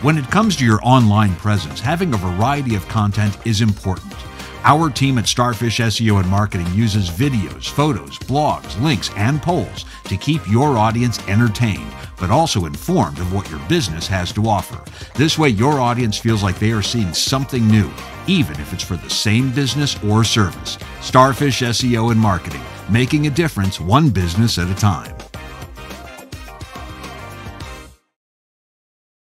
When it comes to your online presence, having a variety of content is important. Our team at Starfish SEO and Marketing uses videos, photos, blogs, links, and polls to keep your audience entertained, but also informed of what your business has to offer. This way, your audience feels like they are seeing something new, even if it's for the same business or service. Starfish SEO and Marketing, making a difference one business at a time.